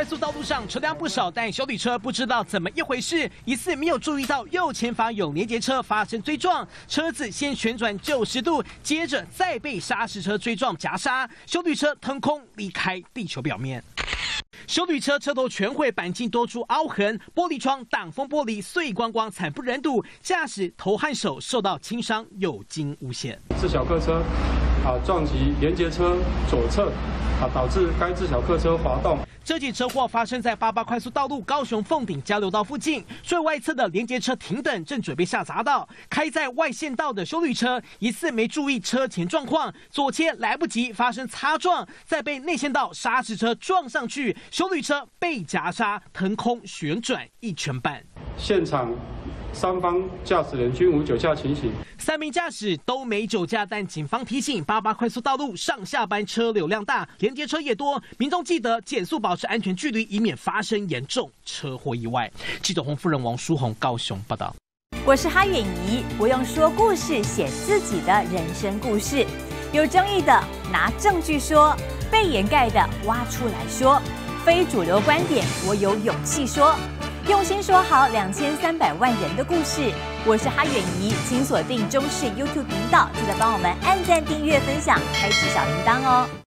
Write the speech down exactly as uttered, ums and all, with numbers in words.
速道路上车辆不少，但休旅车不知道怎么一回事，疑似没有注意到右前方有连结车发生追撞，车子先旋转九十度，接着再被砂石车追撞夹杀，休旅车腾空离开地球表面。 休旅车车头全毁，钣金多处凹痕，玻璃窗、挡风玻璃碎光光，惨不忍睹。驾驶头和手受到轻伤，有惊无险。 自小客车啊撞击连结车左侧，啊导致该自小客车滑动。 这起车祸发生在八八快速道路高雄凤顶交流道附近，最外侧的连结车停等，正准备下匝道。开在外线道的休旅车疑似没注意车前状况，左切来不及，发生擦撞，再被内线道砂石车撞上去，休旅车被夹杀，腾空旋转一圈半。 现场三方驾驶人均无酒驾情形。 三名驾驶都没酒驾，但警方提醒：八八快速道路上下班车流量大，连接车也多，民众记得减速，保持安全距离，以免发生严重车祸意外。记者洪夫人王淑红高雄报道。 我是哈远怡，我用说故事写自己的人生故事，有争议的拿证据说，被掩盖的挖出来说，非主流观点我有勇气说。 用心说好两千三百万人的故事，我是哈远怡，请锁定中视 YouTube 频道，记得帮我们按赞、订阅、分享，开启小铃铛哦。